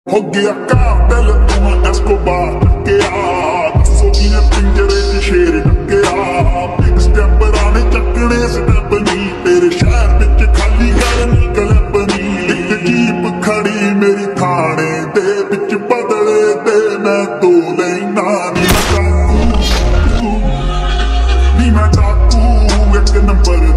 हो गया कातिल तू एस्कोबार टक्या सोचिए पिंजरे च शेर टक्या बिग स्टेप राने चकने स्टेप नी तेरे शहर विच खाली करनी क्लब नी इक जीप खड़ी मेरी थाने दे विच बदले ते मैं तू लेना नी मैं डाकू एक नंबर